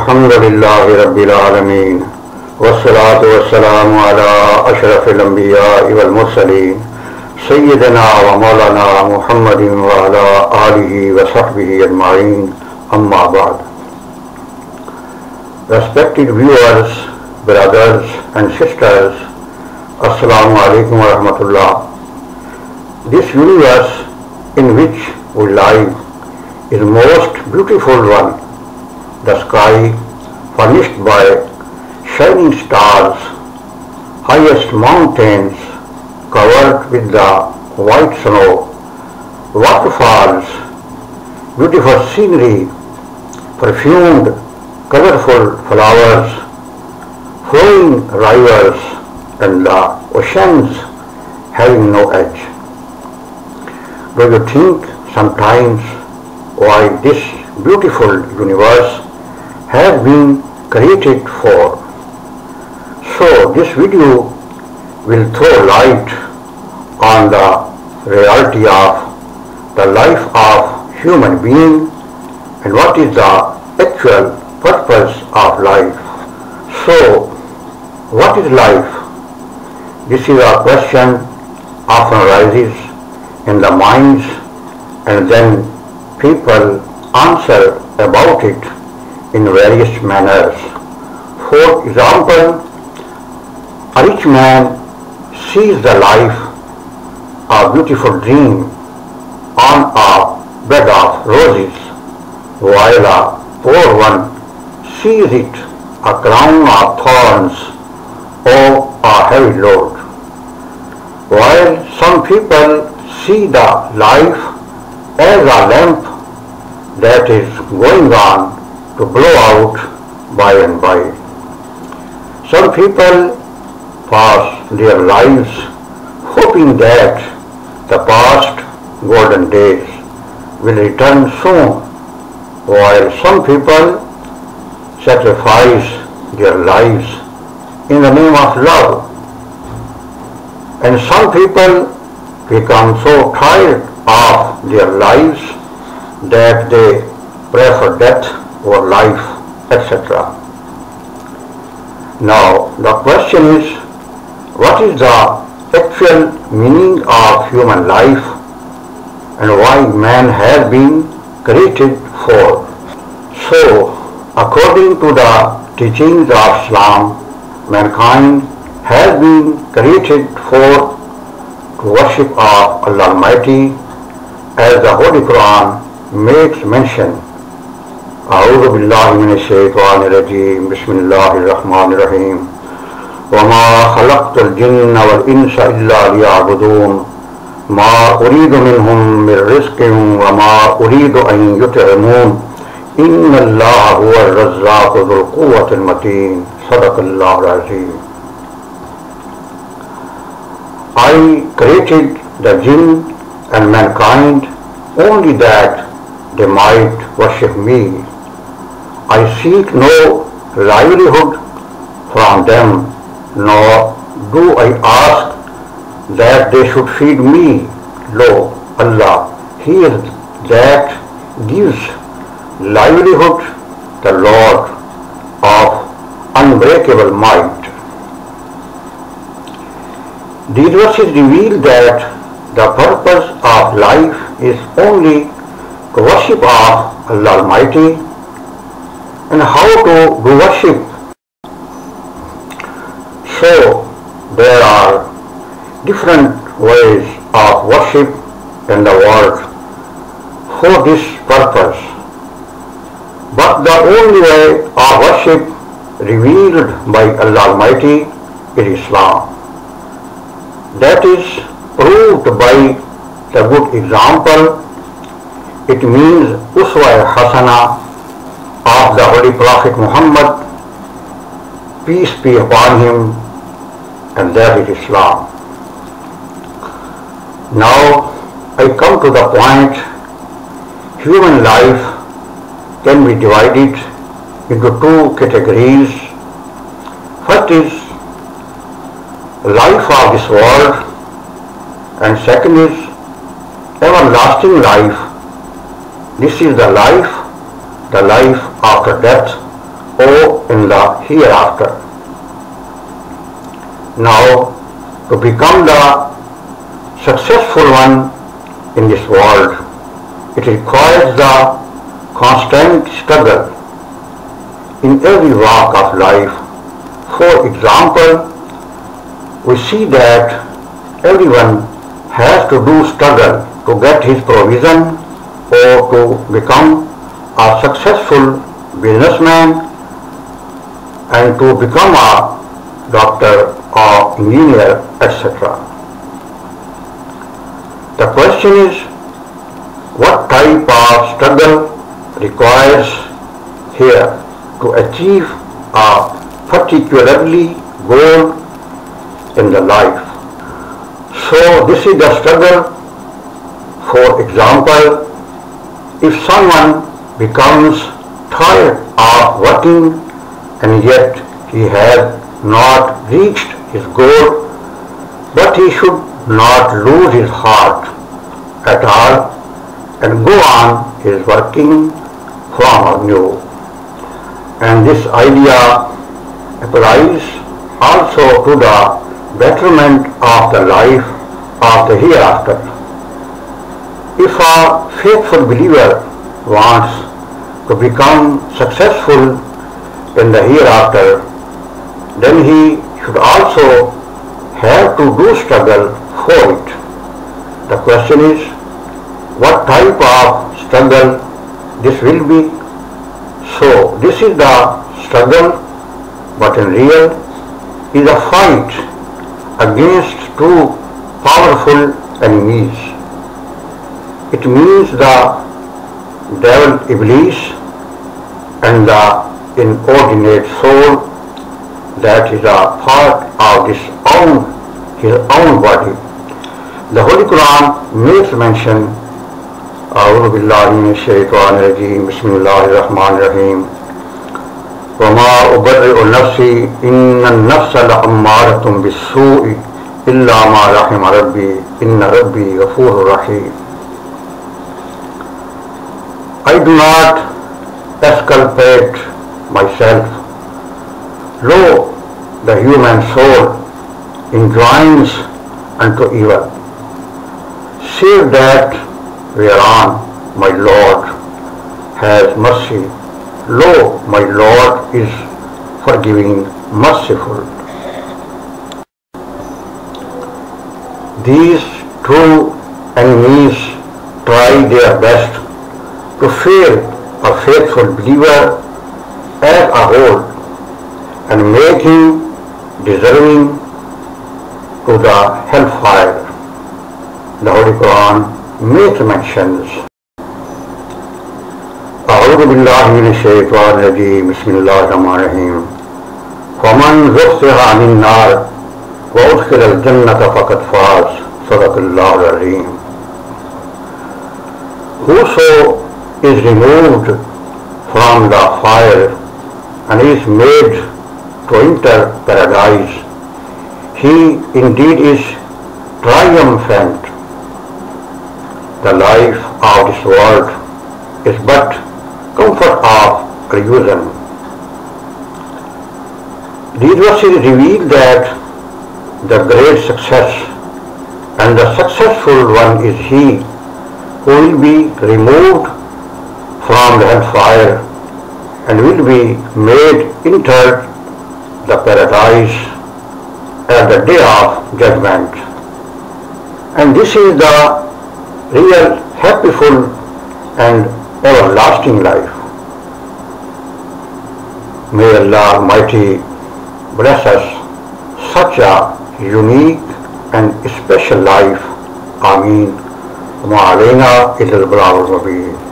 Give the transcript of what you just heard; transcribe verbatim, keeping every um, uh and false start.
अल्हम्दुलिल्लाहि रब्बिल आलमीन वस्सलातु वस्सलामु अला अशरफिल अंबिया'i वल मुरसलीन सय्यिदना व मौलाना मुहम्मदिन व अला आलिहि व सहबिहि अजमाइन अम्मा बाद. Respected viewers, brothers and sisters, Assalamu alaikum wa rahmatullah. This universe in which we live is most beautiful one. The sky furnished by shining stars, highest mountains covered with the white snow, waterfalls, beautiful scenery, perfumed, colorful flowers, flowing rivers, and the oceans having no edge. Do you think sometimes why this beautiful universe has been created for? So this video will throw light on the reality of the life of human being and what is the actual purpose of life. So what is life? This is a question often arises in the minds, and then people answer about it in various manners. For example, a rich man sees the life a beautiful dream on a bed of roses, while a poor one sees it a crown of thorns or a heavy load. While some people see the life as a lamp that is going on to blow out by and by. Some people pass their lives hoping that the past golden days will return soon, while some people sacrifice their lives in the name of love. And some people become so tired of their lives that they prefer death or life, et cetera. Now the question is, what is the actual meaning of human life and why man has been created for? So, according to the teachings of Islam, mankind has been created for to worship of Allah Almighty, as the Holy Quran makes mention. أعوذ بالله من الشيطان الرجيم بسم الله الرحمن الرحيم وما خلقت الجن والإنس إلا ليعبدون ما أريد منهم من رزق وما أريد أن يطعمون إن الله هو الرزاق ذو القوة المتين صدق الله العظيم. I created the jinn and mankind only that they might worship me. I seek no livelihood from them, nor do I ask that they should feed me. Lo, Allah, He is that gives livelihood, the Lord of unbreakable might. These verses reveal that the purpose of life is only to worship of Allah Almighty. And how to do worship? So there are different ways of worship in the world for this purpose. But the only way of worship revealed by Allah Almighty is Islam. That is proved by the good example. It means Uswa Hasana of the Holy Prophet Muhammad, peace be upon him, and that is Islam. Now I come to the point. Human life can be divided into two categories. First is life of this world, and second is everlasting life. This is the life, the life after death, or in the hereafter. Now, to become the successful one in this world, it requires the constant struggle in every walk of life. For example, we see that everyone has to do struggle to get his provision or to become a successful businessman and to become a doctor or engineer, et cetera. The question is, what type of struggle requires here to achieve a particularly goal in the life? So this is the struggle. For example, if someone becomes tired of working and yet he has not reached his goal, but he should not lose his heart at all and go on his working from anew. And this idea applies also to the betterment of the life of the hereafter. If a faithful believer wants to become successful in the hereafter, then he should also have to do struggle for it. The question is, what type of struggle this will be? So this is the struggle, but in real is a fight against two powerful enemies. It means the devil Iblis and the inordinate soul that is a part of his own, his own body. The Holy Quran makes mention, A'udhu billahi minash shaitanir rajeem, Bismillahir Rahmanir Rahim, وَمَا أُبَرِّئُ نَفْسِي إِنَّ النَّفْسَ لَأَمَّارَةٌ بِالسُّوءِ إِلَّا مَا رَحِمَ رَبِّي إِنَّ رَبِّي غَفُورٌ رَحِيمٌ. I do not exculpate myself. Lo, the human soul inclines unto evil, save that whereon my Lord has mercy. Lo, my Lord is forgiving, merciful. These two enemies try their best to fail a faithful believer as a whole and make him deserving to the hellfire. The Holy Quran makes mentions. أعوذ بالله من الشيطان الرجيم بسم الله الرحمن الرحيم فمن زحزح عن النار وأدخل الجنة فقد فاز صدق الله العظيم. Whoso is removed from the fire and is made to enter paradise, he indeed is triumphant. The life of this world is but comfort of illusion. These verses reveal that the great success and the successful one is he who will be removed from the hellfire and will be made enter the paradise at the day of judgment. And this is the real happyful and everlasting life. May Allah Almighty bless us such a unique and special life. Ameen. وما علينا إلا البلاغ المبين.